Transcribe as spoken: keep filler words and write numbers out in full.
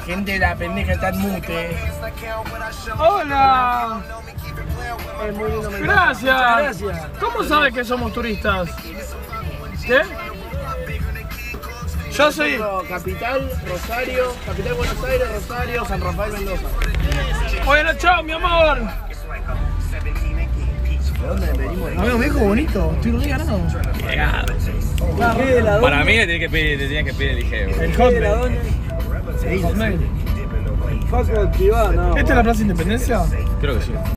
gente de la pendeja está en mute. Hola. Es muy lindo. Gracias. Gracias. ¿Cómo sabes que somos turistas? ¿Qué? Yo soy... Capital, Rosario, Capital Buenos Aires, Rosario, San Rafael, Mendoza. Bueno, chao, mi amor. ¿De dónde venimos? Amigo, me dijo bonito, estoy re ganado. Cagado. Para mí le tenía que pedir, le tenía que pedir el I G. El Hotmail. Sí, Hotmail. Facu activado, no. ¿Esta es la Plaza Independencia? Creo que sí.